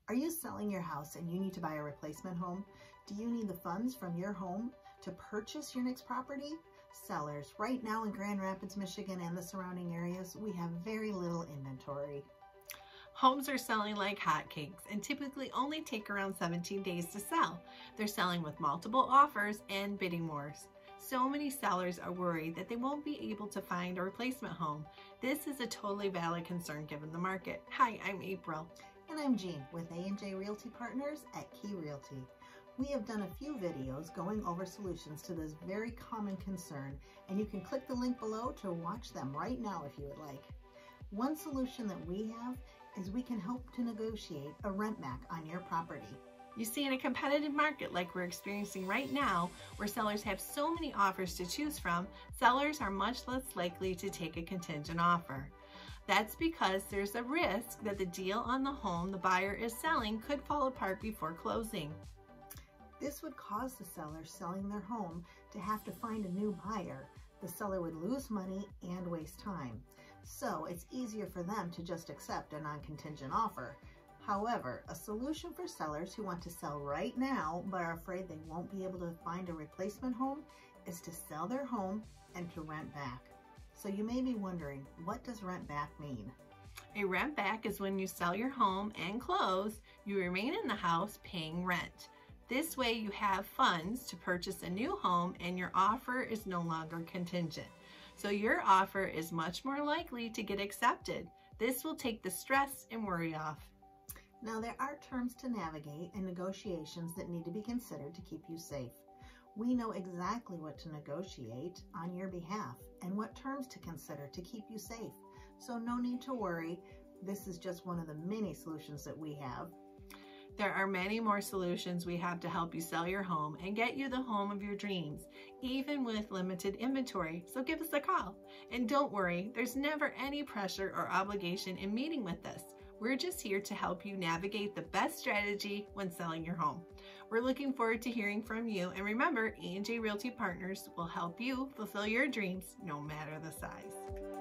Are you selling your house and you need to buy a replacement home? Do you need the funds from your home to purchase your next property? Sellers, right now in Grand Rapids, Michigan and the surrounding areas, we have very little inventory. Homes are selling like hotcakes and typically only take around 17 days to sell. They're selling with multiple offers and bidding wars. So many sellers are worried that they won't be able to find a replacement home. This is a totally valid concern given the market. Hi, I'm April. And I'm Jean with A&J Realty Partners at Key Realty. We have done a few videos going over solutions to this very common concern, and you can click the link below to watch them right now if you would like. One solution that we have is we can help to negotiate a rent back on your property. You see, in a competitive market like we're experiencing right now, where sellers have so many offers to choose from, sellers are much less likely to take a contingent offer. That's because there's a risk that the deal on the home the buyer is selling could fall apart before closing. This would cause the seller selling their home to have to find a new buyer. The seller would lose money and waste time. So it's easier for them to just accept a non-contingent offer. However, a solution for sellers who want to sell right now but are afraid they won't be able to find a replacement home is to sell their home and to rent back. So you may be wondering, what does rent back mean? A rent back is when you sell your home and close, you remain in the house paying rent. This way you have funds to purchase a new home and your offer is no longer contingent. So your offer is much more likely to get accepted. This will take the stress and worry off. Now there are terms to navigate and negotiations that need to be considered to keep you safe. We know exactly what to negotiate on your behalf and what terms to consider to keep you safe. So no need to worry. This is just one of the many solutions that we have. There are many more solutions we have to help you sell your home and get you the home of your dreams, even with limited inventory. So give us a call. And don't worry, there's never any pressure or obligation in meeting with us. We're just here to help you navigate the best strategy when selling your home. We're looking forward to hearing from you. And remember, A&J Realty Partners will help you fulfill your dreams no matter the size.